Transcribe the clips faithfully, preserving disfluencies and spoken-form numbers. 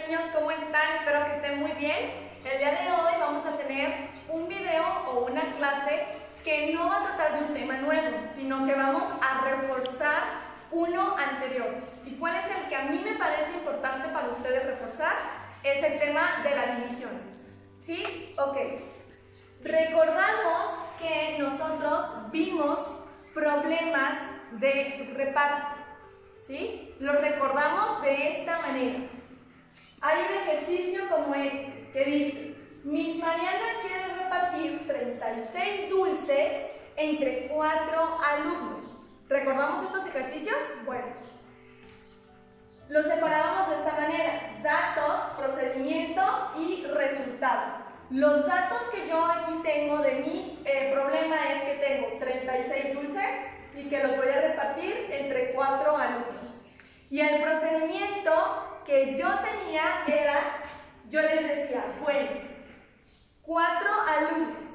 niños, ¿cómo están? Espero que estén muy bien. El día de hoy vamos a tener un video o una clase que no va a tratar de un tema nuevo, sino que vamos a reforzar uno anterior. ¿Y cuál es el que a mí me parece importante para ustedes reforzar? Es el tema de la división. ¿Sí? Ok. Recordamos que nosotros vimos problemas de reparto. ¿Sí? Los recordamos de esta manera. Hay un ejercicio como este que dice: Miss Mariana quiere repartir treinta y seis dulces entre cuatro alumnos. ¿Recordamos estos ejercicios? Bueno, los separábamos de esta manera: datos, procedimiento y resultado. Los datos que yo aquí tengo de mi eh, problema es que tengo treinta y seis dulces y que los voy a repartir entre cuatro alumnos. Y el procedimiento que yo tenía era, yo les decía, bueno, cuatro alumnos.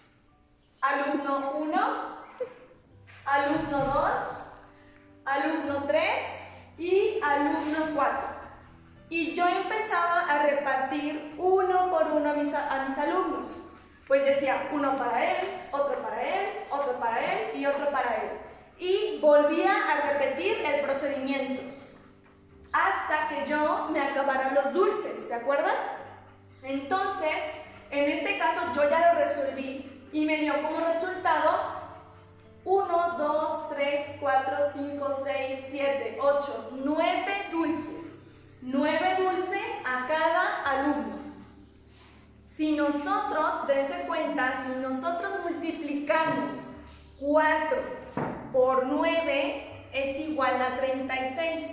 Alumno uno, alumno dos, alumno tres y alumno cuatro. Y yo empezaba a repartir uno por uno a mis, a mis alumnos. Pues decía, uno para él, otro para él, otro para él y otro para él. Y volvía a repetir el procedimiento hasta que yo me acabara los dulces, ¿se acuerdan? Entonces, en este caso yo ya lo resolví y me dio como resultado uno, dos, tres, cuatro, cinco, seis, siete, ocho, nueve dulces. nueve dulces a cada alumno. Si nosotros, dense cuenta, si nosotros multiplicamos cuatro por nueve es igual a treinta y seis.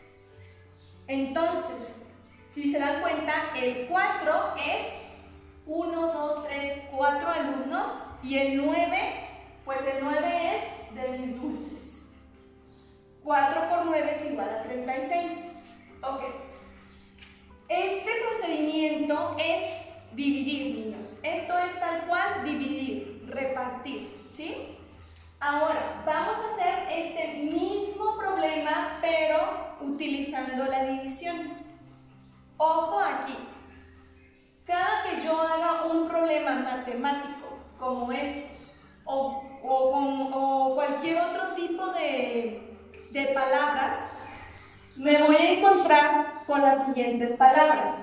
Entonces, si se dan cuenta, el cuatro es uno, dos, tres, cuatro alumnos y el nueve, pues el nueve es de mis dulces. cuatro por nueve es igual a treinta y seis. Ok. Este procedimiento es dividir, niños. Esto es tal cual dividir, repartir, ¿sí? Ahora, vamos a hacer este mismo problema, pero utilizando la división. Ojo aquí. Cada que yo haga un problema matemático como estos, o, o, con, o cualquier otro tipo de, de palabras, me voy a encontrar con las siguientes palabras.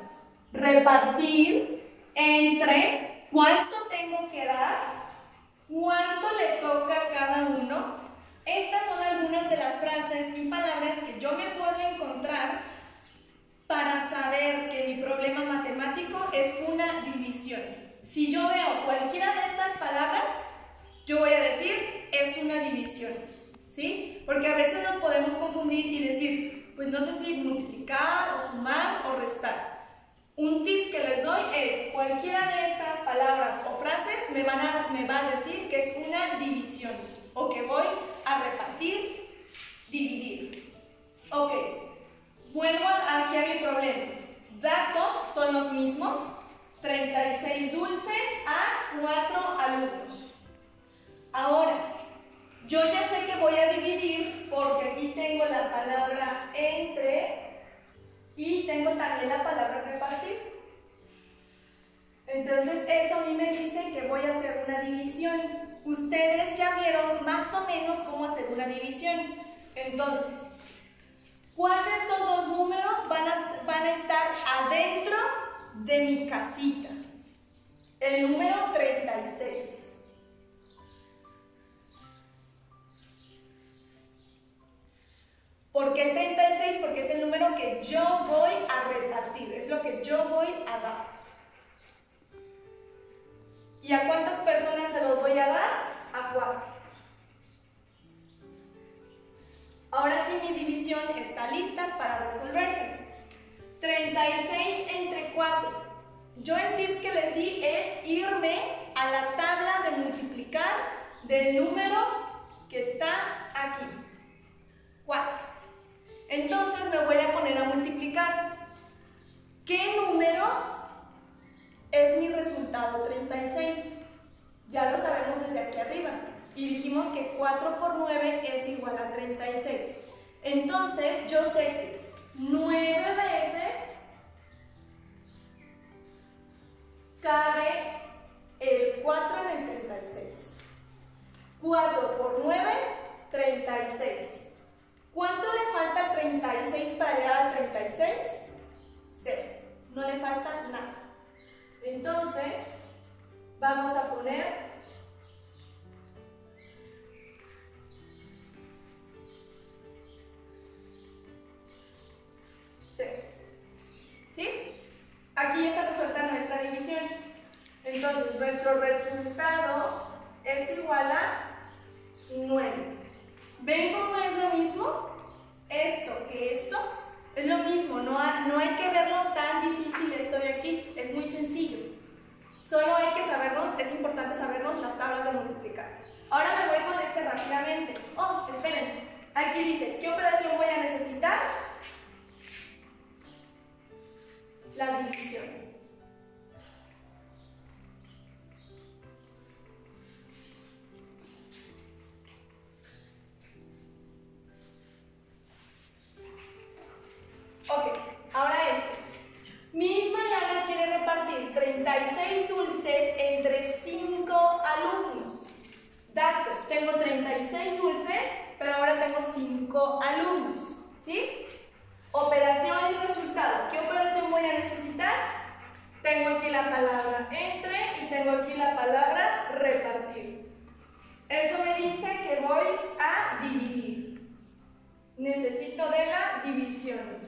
Repartir entre cuánto tengo que dar, cuánto le toca a cada uno. Estas son algunas de las frases y palabras que yo me puedo encontrar para saber que mi problema matemático es una división. Si yo veo cualquiera de estas palabras, yo voy a decir, es una división, ¿sí? Porque a veces nos podemos confundir y decir, pues no sé si multiplicar o sumar o restar. Un tip que les doy es, cualquiera de estas palabras o frases me, van a, me va a decir que es una división o que voy a repartir, dividir. Ok, vuelvo aquí a mi problema. Datos son los mismos, treinta y seis dulces a cuatro alumnos. Ahora, yo ya sé que voy a dividir porque aquí tengo la palabra entre y tengo también la palabra repartir. Entonces eso a mí me dice que voy a hacer una división. Ustedes ya vieron más o menos cómo hacer una división. Entonces, ¿cuál de estos dos números van a, van a estar adentro de mi casita? El número treinta y seis. ¿Por qué treinta y seis? Porque es el número que yo voy a repartir, es lo que yo voy a dar. ¿Y a cuántas personas se los voy a dar? A cuatro. Ahora sí mi división está lista para resolverse. treinta y seis entre cuatro. Yo el tip que les di es irme a la tabla de multiplicar del número que está aquí. cuatro. Entonces me voy a poner a multiplicar. ¿Qué número es mi resultado treinta y seis? Ya lo sabemos desde aquí arriba. Y dijimos que cuatro por nueve es igual a treinta y seis. Entonces yo sé que nueve veces cabe el cuatro en el treinta y seis? cuatro por nueve, treinta y seis. ¿Cuánto le falta al treinta y seis para llegar al treinta y seis? cero. No le falta nada. Entonces, vamos a poner cero. ¿Sí? Aquí está resuelta nuestra división. Entonces, nuestro resultado es igual a nueve. ¿Ven cómo es lo mismo? Esto que esto es lo mismo. No hay, no hay que verlo tan difícil esto de aquí. Es muy sencillo. Solo hay que sabernos, es importante sabernos las tablas de multiplicar. Ahora me voy con este rápidamente. Oh, esperen. Aquí dice, ¿qué operación voy a necesitar? La división. Ok, ahora este. Miss Mariana quiere repartir treinta y seis dulces entre cinco alumnos. Datos, tengo treinta y seis dulces, pero ahora tengo cinco alumnos. ¿Sí? Operación y resultado. ¿Qué operación voy a necesitar? Tengo aquí la palabra entre y tengo aquí la palabra repartir. Eso me dice que voy a dividir. Necesito de la división.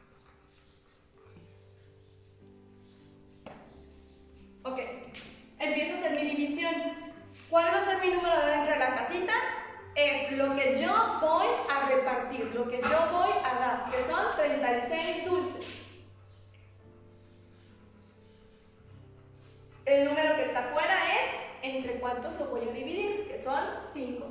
Ok, empiezo a hacer mi división. ¿Cuál va a ser mi número dentro de la casita? Es lo que yo voy a repartir, lo que yo voy a dar, que son treinta y seis dulces. El número que está afuera es entre cuántos lo voy a dividir, que son cinco.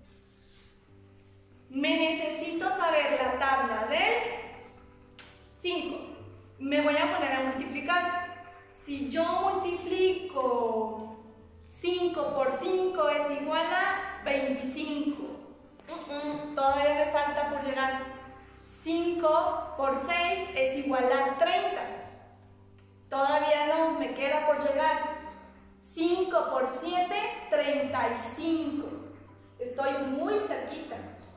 Me necesito saber la tabla del cinco. Me voy a poner a multiplicar. Si yo multiplico cinco por cinco es igual a veinticinco. Uh -uh, todavía me falta por llegar. cinco por seis es igual a treinta. Todavía no, me queda por llegar. cinco por siete, treinta y cinco. Estoy muy cerquita.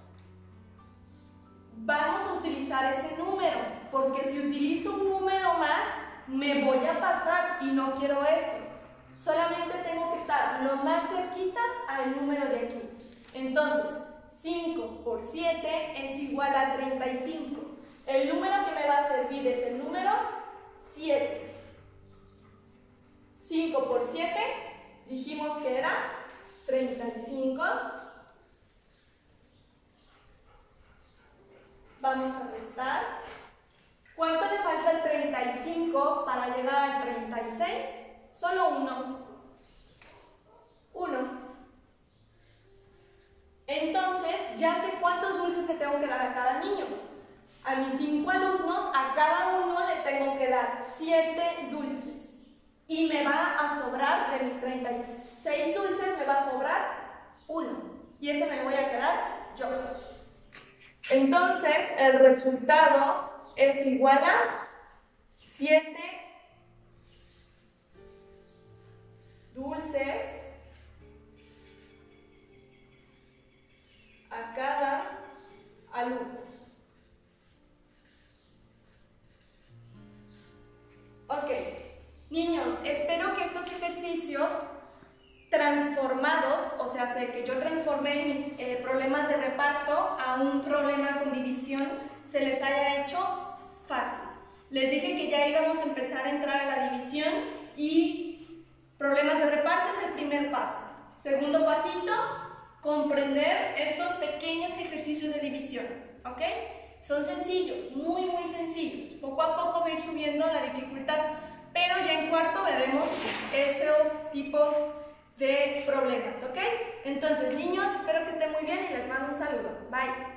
Vamos a utilizar ese número, porque si utilizo un número más, me voy a pasar y no quiero eso. Solamente tengo que estar lo más cerquita al número de aquí. Entonces, cinco por siete es igual a treinta y cinco. El número que me va a servir es el número siete. cinco por siete, dijimos que era treinta y cinco. Vamos a restar. ¿Cuánto le falta al treinta y cinco para llegar al treinta y seis? Solo uno. uno. Entonces, ya sé cuántos dulces le tengo que dar a cada niño. A mis cinco alumnos, a cada uno le tengo que dar siete dulces. Y me va a sobrar, de mis treinta y seis dulces, me va a sobrar uno. Y ese me lo voy a quedar yo. Entonces, el resultado es igual a siete dulces a cada alumno. Ok, niños, espero que estos ejercicios transformados, o sea, sé que yo transformé mis eh, problemas de reparto a un problema con división, se les haya hecho fácil. Les dije que ya íbamos a empezar a entrar a la división y problemas de reparto es el primer paso. Segundo pasito, comprender estos pequeños ejercicios de división, ¿ok? Son sencillos, muy muy sencillos. Poco a poco va a ir subiendo la dificultad, pero ya en cuarto veremos esos tipos de problemas, ¿ok? Entonces, niños, espero que estén muy bien y les mando un saludo. Bye.